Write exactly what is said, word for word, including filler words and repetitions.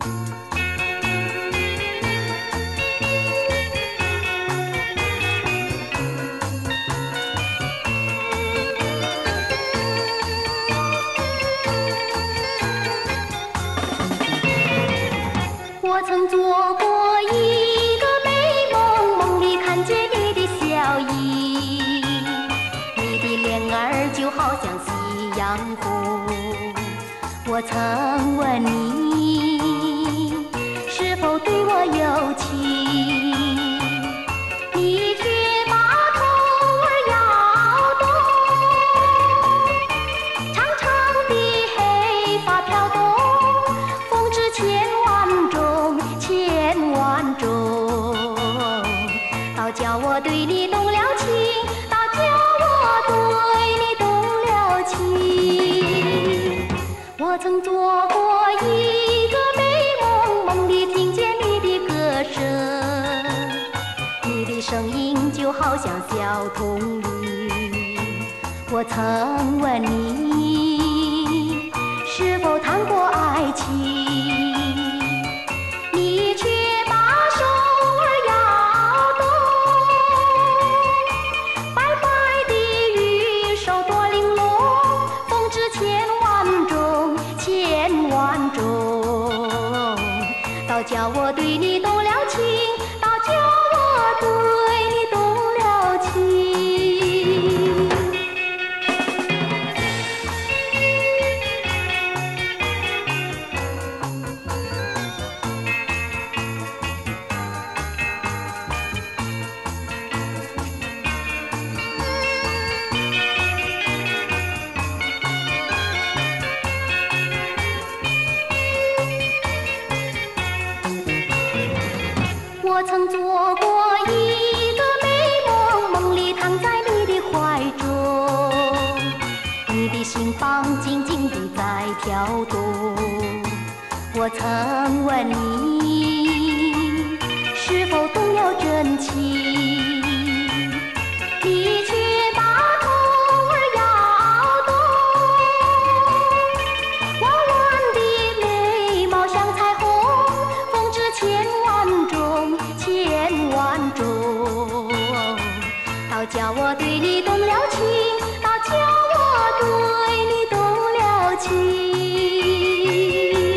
我曾做过一个美梦，梦里看见你的笑意，你的脸儿就好像夕阳红。我曾问你是否对我有情，你却把头儿摇动，长长的黑发飘动，风之千万种，千万种，倒叫我对你动了情，倒叫我对你动了情。我曾做过一个美梦，梦里听见你的歌声，你的声音就好像小童女。我曾问你是否谈过爱情，你却把手儿摇动，白白的玉手多玲珑，风之千万种，千万种，倒叫我对你动了情，倒叫我对你动了情。我曾做过一个美梦，梦里躺在你的怀中，你的心房静静地在跳动。我曾问你是否动了真情，你却把头儿摇动，弯弯的眉毛像彩虹，风之千万种，千万种，倒叫我对你动了情，倒叫我对你动了情。